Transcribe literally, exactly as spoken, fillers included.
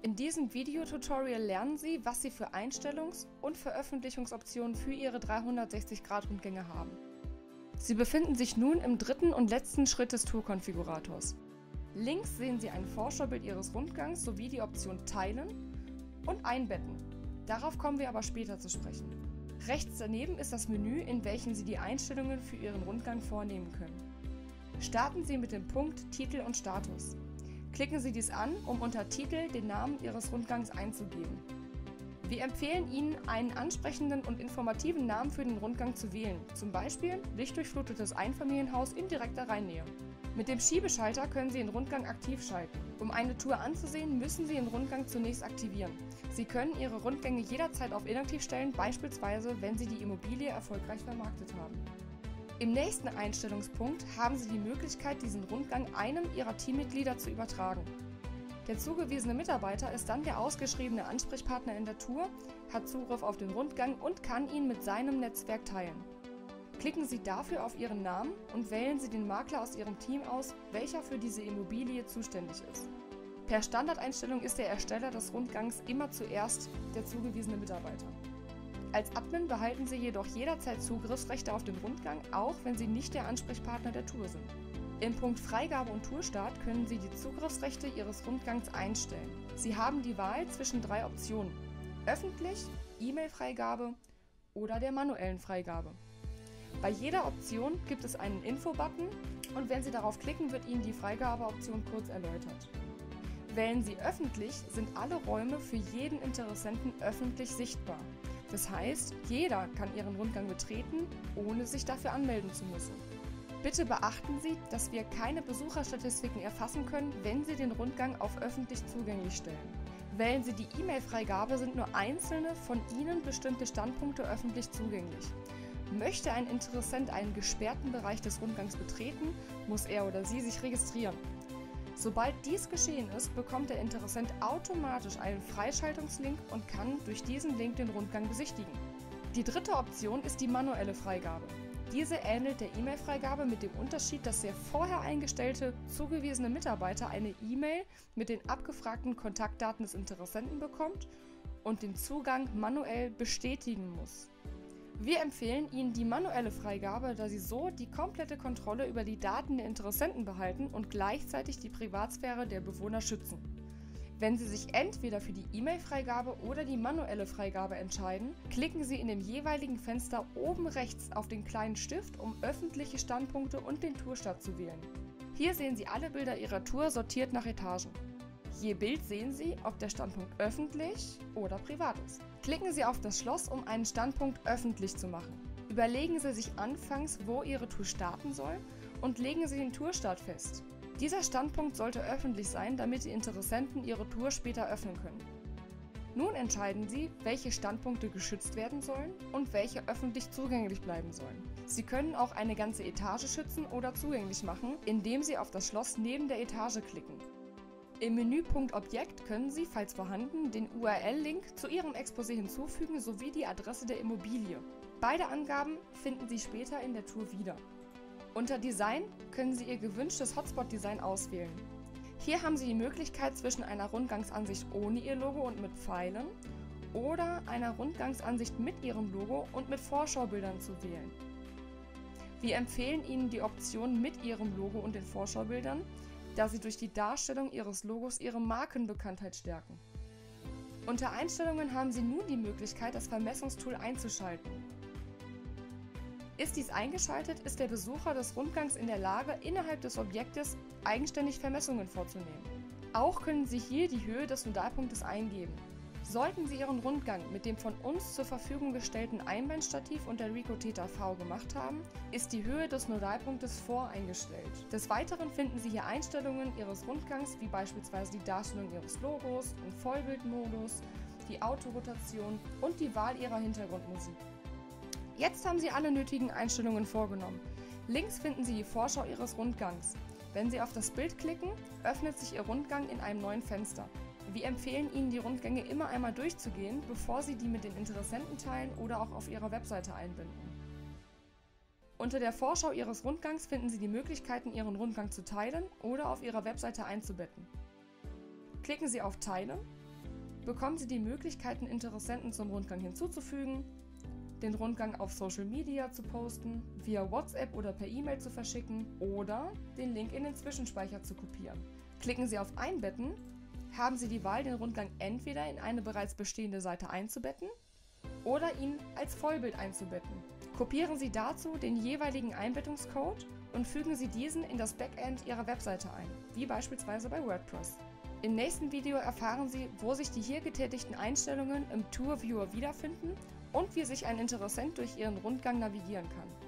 In diesem Videotutorial lernen Sie, was Sie für Einstellungs- und Veröffentlichungsoptionen für Ihre dreihundertsechzig Grad Rundgänge haben. Sie befinden sich nun im dritten und letzten Schritt des Tourkonfigurators. Links sehen Sie ein Vorschaubild Ihres Rundgangs sowie die Option Teilen und Einbetten. Darauf kommen wir aber später zu sprechen. Rechts daneben ist das Menü, in welchem Sie die Einstellungen für Ihren Rundgang vornehmen können. Starten Sie mit dem Punkt Titel und Status. Klicken Sie dies an, um unter Titel den Namen Ihres Rundgangs einzugeben. Wir empfehlen Ihnen, einen ansprechenden und informativen Namen für den Rundgang zu wählen, zum Beispiel lichtdurchflutetes Einfamilienhaus in direkter Rheinnähe. Mit dem Schiebeschalter können Sie den Rundgang aktiv schalten. Um eine Tour anzusehen, müssen Sie den Rundgang zunächst aktivieren. Sie können Ihre Rundgänge jederzeit auf inaktiv stellen, beispielsweise wenn Sie die Immobilie erfolgreich vermarktet haben. Im nächsten Einstellungspunkt haben Sie die Möglichkeit, diesen Rundgang einem Ihrer Teammitglieder zu übertragen. Der zugewiesene Mitarbeiter ist dann der ausgeschriebene Ansprechpartner in der Tour, hat Zugriff auf den Rundgang und kann ihn mit seinem Netzwerk teilen. Klicken Sie dafür auf Ihren Namen und wählen Sie den Makler aus Ihrem Team aus, welcher für diese Immobilie zuständig ist. Per Standardeinstellung ist der Ersteller des Rundgangs immer zuerst der zugewiesene Mitarbeiter. Als Admin behalten Sie jedoch jederzeit Zugriffsrechte auf den Rundgang, auch wenn Sie nicht der Ansprechpartner der Tour sind. Im Punkt Freigabe und Tourstart können Sie die Zugriffsrechte Ihres Rundgangs einstellen. Sie haben die Wahl zwischen drei Optionen: öffentlich, E-Mail-Freigabe oder der manuellen Freigabe. Bei jeder Option gibt es einen Info-Button und wenn Sie darauf klicken, wird Ihnen die Freigabeoption kurz erläutert. Wählen Sie öffentlich, sind alle Räume für jeden Interessenten öffentlich sichtbar. Das heißt, jeder kann Ihren Rundgang betreten, ohne sich dafür anmelden zu müssen. Bitte beachten Sie, dass wir keine Besucherstatistiken erfassen können, wenn Sie den Rundgang auf öffentlich zugänglich stellen. Wählen Sie die E-Mail-Freigabe, sind nur einzelne von Ihnen bestimmte Standpunkte öffentlich zugänglich. Möchte ein Interessent einen gesperrten Bereich des Rundgangs betreten, muss er oder sie sich registrieren. Sobald dies geschehen ist, bekommt der Interessent automatisch einen Freischaltungslink und kann durch diesen Link den Rundgang besichtigen. Die dritte Option ist die manuelle Freigabe. Diese ähnelt der E-Mail-Freigabe mit dem Unterschied, dass der vorher eingestellte, zugewiesene Mitarbeiter eine E-Mail mit den abgefragten Kontaktdaten des Interessenten bekommt und den Zugang manuell bestätigen muss. Wir empfehlen Ihnen die manuelle Freigabe, da Sie so die komplette Kontrolle über die Daten der Interessenten behalten und gleichzeitig die Privatsphäre der Bewohner schützen. Wenn Sie sich entweder für die E-Mail-Freigabe oder die manuelle Freigabe entscheiden, klicken Sie in dem jeweiligen Fenster oben rechts auf den kleinen Stift, um öffentliche Standpunkte und den Tourstart zu wählen. Hier sehen Sie alle Bilder Ihrer Tour sortiert nach Etagen. Je Bild sehen Sie, ob der Standpunkt öffentlich oder privat ist. Klicken Sie auf das Schloss, um einen Standpunkt öffentlich zu machen. Überlegen Sie sich anfangs, wo Ihre Tour starten soll und legen Sie den Tourstart fest. Dieser Standpunkt sollte öffentlich sein, damit die Interessenten ihre Tour später öffnen können. Nun entscheiden Sie, welche Standpunkte geschützt werden sollen und welche öffentlich zugänglich bleiben sollen. Sie können auch eine ganze Etage schützen oder zugänglich machen, indem Sie auf das Schloss neben der Etage klicken. Im Menüpunkt Objekt können Sie, falls vorhanden, den U R L-Link zu Ihrem Exposé hinzufügen sowie die Adresse der Immobilie. Beide Angaben finden Sie später in der Tour wieder. Unter Design können Sie Ihr gewünschtes Hotspot-Design auswählen. Hier haben Sie die Möglichkeit, zwischen einer Rundgangsansicht ohne Ihr Logo und mit Pfeilen oder einer Rundgangsansicht mit Ihrem Logo und mit Vorschaubildern zu wählen. Wir empfehlen Ihnen die Option mit Ihrem Logo und den Vorschaubildern, da sie durch die Darstellung Ihres Logos Ihre Markenbekanntheit stärken. Unter Einstellungen haben Sie nun die Möglichkeit, das Vermessungstool einzuschalten. Ist dies eingeschaltet, ist der Besucher des Rundgangs in der Lage, innerhalb des Objektes eigenständig Vermessungen vorzunehmen. Auch können Sie hier die Höhe des Nodalpunktes eingeben. Sollten Sie Ihren Rundgang mit dem von uns zur Verfügung gestellten Einbandstativ und der Ricoh Theta V gemacht haben, ist die Höhe des Nodalpunktes voreingestellt. Des Weiteren finden Sie hier Einstellungen Ihres Rundgangs, wie beispielsweise die Darstellung Ihres Logos, den Vollbildmodus, die Autorotation und die Wahl Ihrer Hintergrundmusik. Jetzt haben Sie alle nötigen Einstellungen vorgenommen. Links finden Sie die Vorschau Ihres Rundgangs. Wenn Sie auf das Bild klicken, öffnet sich Ihr Rundgang in einem neuen Fenster. Wir empfehlen Ihnen, die Rundgänge immer einmal durchzugehen, bevor Sie die mit den Interessenten teilen oder auch auf Ihrer Webseite einbinden. Unter der Vorschau Ihres Rundgangs finden Sie die Möglichkeiten, Ihren Rundgang zu teilen oder auf Ihrer Webseite einzubetten. Klicken Sie auf Teilen bekommen Sie die Möglichkeiten, Interessenten zum Rundgang hinzuzufügen, den Rundgang auf Social Media zu posten, via WhatsApp oder per E-Mail zu verschicken oder den Link in den Zwischenspeicher zu kopieren. Klicken Sie auf Einbetten, haben Sie die Wahl, den Rundgang entweder in eine bereits bestehende Seite einzubetten oder ihn als Vollbild einzubetten. Kopieren Sie dazu den jeweiligen Einbettungscode und fügen Sie diesen in das Backend Ihrer Webseite ein, wie beispielsweise bei WordPress. Im nächsten Video erfahren Sie, wo sich die hier getätigten Einstellungen im Tour Viewer wiederfinden und wie sich ein Interessent durch Ihren Rundgang navigieren kann.